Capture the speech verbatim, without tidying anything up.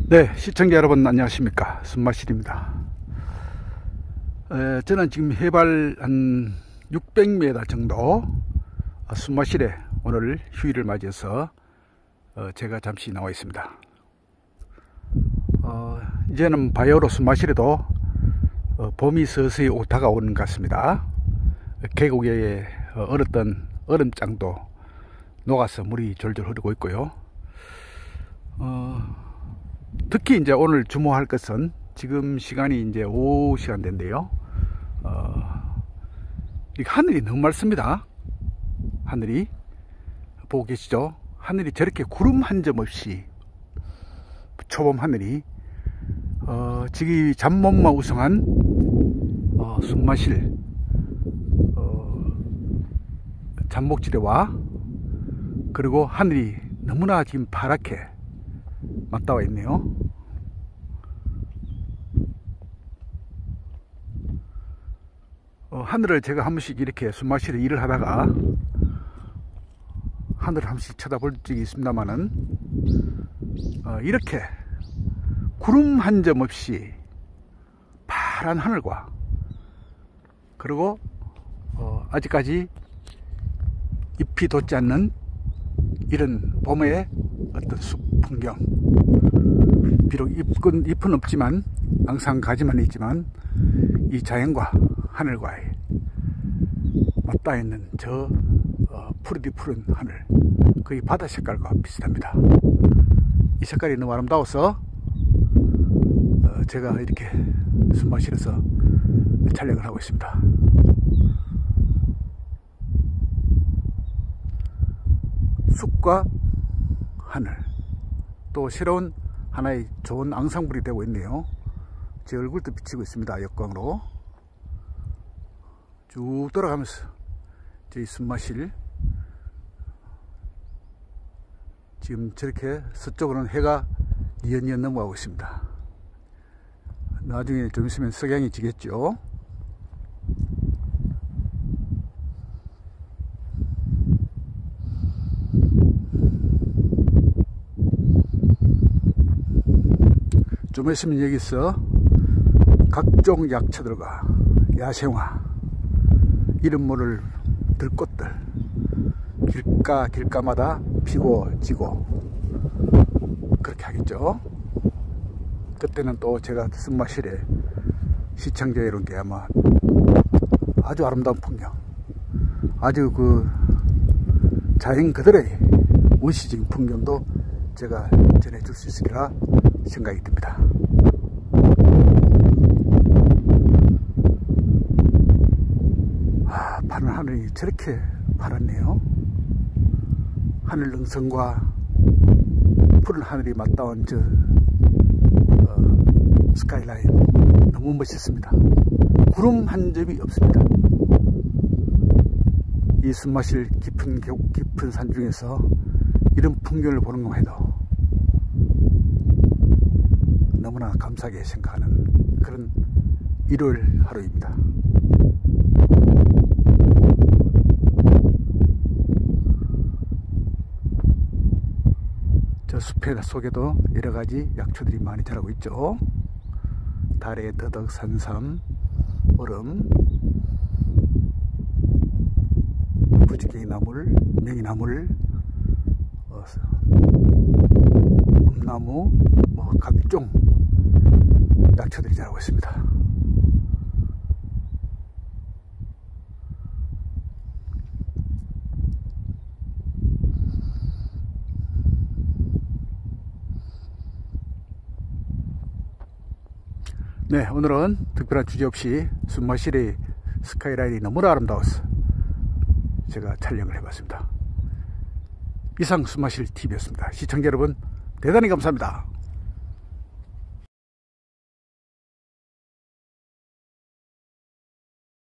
네, 시청자 여러분 안녕하십니까. 숨마실입니다. 에, 저는 지금 해발 한 육백 미터 정도 숨마실에 오늘 휴일을 맞이해서 어, 제가 잠시 나와 있습니다. 어, 이제는 바이오로 숨마실에도 어, 봄이 서서히 다가오는 것 같습니다. 계곡에 어, 얼었던 얼음장도 녹아서 물이 졸졸 흐르고 있고요. 어, 특히 이제 오늘 주목할 것은 지금 시간이 이제 오후 시간대인데요. 어, 이 하늘이 너무 맑습니다. 하늘이 보고 계시죠? 하늘이 저렇게 구름 한 점 없이 초봄 하늘이 어, 지금 잠못만 우승한 어, 숨마실 어, 잠목지대와 그리고 하늘이 너무나 지금 파랗게 맞닿아 있네요. 어, 하늘을 제가 한 번씩 이렇게 숨마실에 일을 하다가 하늘을 한 번씩 쳐다볼 적이 있습니다만은 어, 이렇게 구름 한 점 없이 파란 하늘과 그리고 어, 아직까지 잎이 돋지 않는 이런 봄의 어떤 숲 풍경, 비록 잎은, 잎은 없지만 항상 가지만 있지만 이 자연과 하늘과의 맞닿아 있는 저 어, 푸르디 푸른 하늘, 거의 바다 색깔과 비슷합니다. 이 색깔이 너무 아름다워서 어, 제가 이렇게 숨마실에서 촬영을 하고 있습니다. 숲과 하늘, 또 새로운 하나의 좋은 앙상블이 되고 있네요. 제 얼굴도 비치고 있습니다. 역광으로 쭉 돌아가면서 저희 숨마실, 지금 저렇게 서쪽으로는 해가 뉘엿뉘엿 넘어가고 있습니다. 나중에 좀 있으면 석양이 지겠죠. 좀 있으면 여기서 각종 약초들과 야생화, 이름 모를 들꽃들 길가 길가마다 피고 지고 그렇게 하겠죠. 그때는 또 제가 숨마실에 시청자 여러분께 아마 아주 아름다운 풍경, 아주 그 자연 그들의 원시적인 풍경도 제가 전해줄 수 있으리라 생각이 듭니다. 아, 파란 하늘이 저렇게 파랗네요. 하늘 능선과 푸른 하늘이 맞닿은 저 어, 스카이라인 너무 멋있습니다. 구름 한 점이 없습니다. 이 숨마실 깊은 깊은 산 중에서 이런 풍경을 보는 것만 해도 너무나 감사하게 생각하는 그런 일요일 하루입니다. 저 숲의 속에도 여러가지 약초들이 많이 자라고 있죠. 달에 더덕, 산삼, 얼음, 부지깽이 나물, 명이나물, 어, 엄나무, 뭐 각종 약초들이 자라고 있습니다. 네, 오늘은 특별한 주제 없이 숨마실의 스카이라인이 너무나 아름다워서 제가 촬영을 해봤습니다. 이상 숨마실 티비였습니다. 시청자 여러분 대단히 감사합니다.